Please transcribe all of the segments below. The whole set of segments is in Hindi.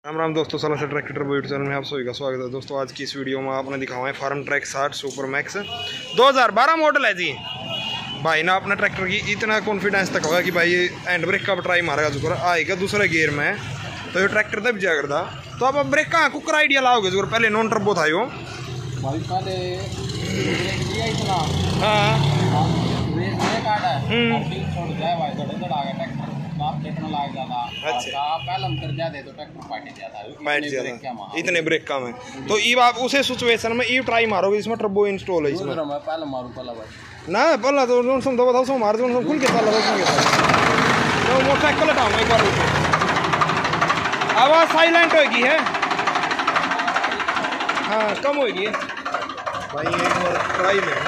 राम राम दोस्तों, साला से ट्रैक्टर यूट्यूब चैनल में आप सभी का स्वागत है। दोस्तों आज की इस वीडियो में आपने दिखावा है Farmtrac 60 super max 2012 model है जी। भाई ना अपना ट्रैक्टर की इतना कॉन्फिडेंस तक होगा कि भाई हैंड ब्रेक का ट्राई मारेगा जो आएगा दूसरे गियर में तो ये ट्रैक्टर तब जाया करता। तो आप ब्रेक कहाँ कुकर आइडिया लाओगे जो पहले नॉन टर्बो था यो भाई पहले इतना हाँ छोड़ दिया भाई दड़ आ गया ट्रैक्टर आप देखने लग जाता। अच्छा पहले हम कर जाते तो ट्रैक्टर पाट जाता इतने ब्रेक कम है। तो ये आप उसे सिचुएशन में ये ट्राई मारोगे इसमें टर्बो इंस्टॉल है इसमें पहले मारूं पहला भाई ना पहला तो जोन सम दबा था मार जोन सम खुल के साला रोकने के तो मोटरसाइकिल हटाऊंगा एक बार रुको। आवाज साइलेंट होगी है हाँ कम होगी भाई एक बार ट्राई में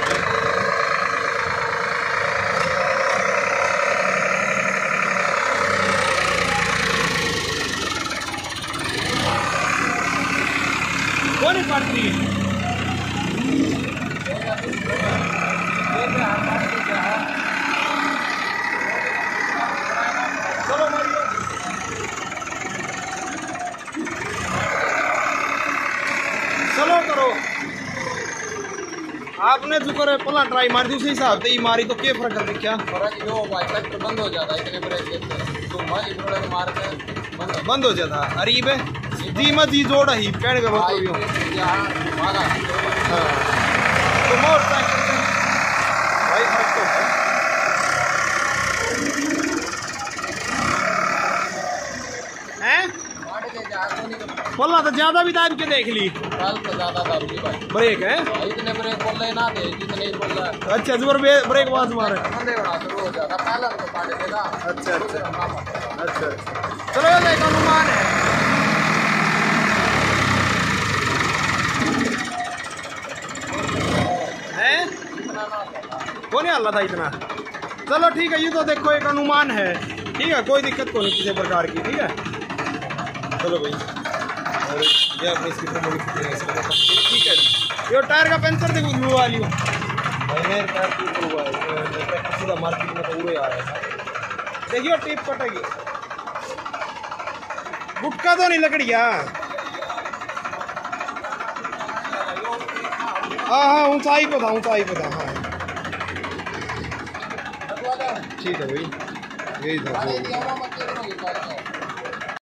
कौन ही पड़ती है चलो मारियो चलो करो आपने जो करे पहला ट्राई मार दी उसी हिसाब से ही मारी तो क्या फर्क है क्या फर्क जो भाई ट्रैक्टर बंद हो जाता है इतने ब्रेक तो मार के बंद हो जाता अरीब है जी मत जी जोड़ ही कहने का मतलब यूं तो मोर भाई फर्क तो है बोलना तो ज्यादा भी टाइम के देख ली तो ज्यादा था भाई ब्रेक है इतने ब्रेक बोल रहे ना थे जितने ही बोल रहा अच्छा जोर ब्रेक आवाज मारे शुरू हो जाता पहले तो काट देगा। अच्छा अच्छा अच्छा चलो ये एक अनुमान है कौन हाल था इतना। चलो ठीक है ये तो देखो एक अनुमान है ठीक है कोई दिक्कत को नहीं किसी प्रकार की ठीक है। चलो भाई और ये अपनी इसकी ठीक है ये टायर का पंचर देखो लुआ लियो भाई मेरे टायर की ऊपर हुआ है सीधा मार्केट में तो पूरे आ रहा है देखियो टिप कटेगी गुटका तो नहीं लकड़िया हाँ ऊंचाई पे था हाँ ठीक है भाई यही था।